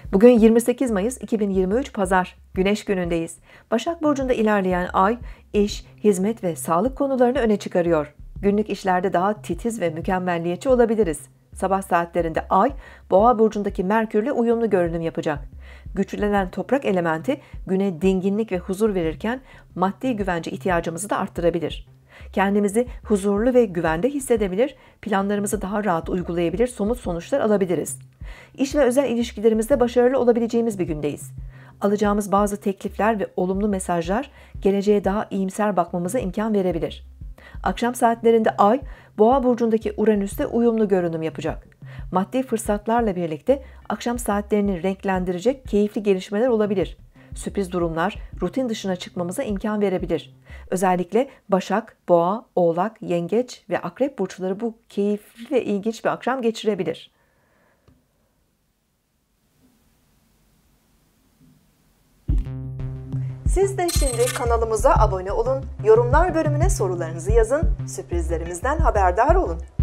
Bugün 28 Mayıs 2023 Pazar, Güneş günündeyiz. Başak Burcu'nda ilerleyen ay, iş, hizmet ve sağlık konularını öne çıkarıyor. Günlük işlerde daha titiz ve mükemmelliyetçi olabiliriz. Sabah saatlerinde ay, Boğa Burcu'ndaki Merkür'le uyumlu görünüm yapacak. Güçlenen toprak elementi güne dinginlik ve huzur verirken maddi güvence ihtiyacımızı da arttırabilir. Kendimizi huzurlu ve güvende hissedebilir, planlarımızı daha rahat uygulayabilir, somut sonuçlar alabiliriz. İş ve özel ilişkilerimizde başarılı olabileceğimiz bir gündeyiz. Alacağımız bazı teklifler ve olumlu mesajlar geleceğe daha iyimser bakmamıza imkan verebilir. Akşam saatlerinde ay, Boğa burcundaki Uranüs'te uyumlu görünüm yapacak. Maddi fırsatlarla birlikte akşam saatlerini renklendirecek keyifli gelişmeler olabilir. Sürpriz durumlar rutin dışına çıkmamıza imkan verebilir. Özellikle Başak, Boğa, Oğlak, Yengeç ve Akrep burçları bu keyifli ve ilginç bir akşam geçirebilir. Siz de şimdi kanalımıza abone olun, yorumlar bölümüne sorularınızı yazın, sürprizlerimizden haberdar olun.